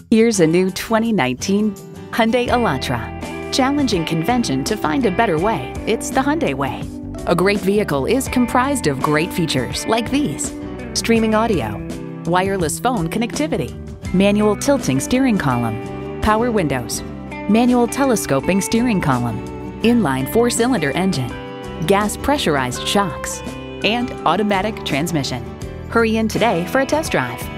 Here's a new 2019 Hyundai Elantra. Challenging convention to find a better way, it's the Hyundai way. A great vehicle is comprised of great features like these: streaming audio, wireless phone connectivity, manual tilting steering column, power windows, manual telescoping steering column, inline 4-cylinder engine, gas pressurized shocks, and automatic transmission. Hurry in today for a test drive.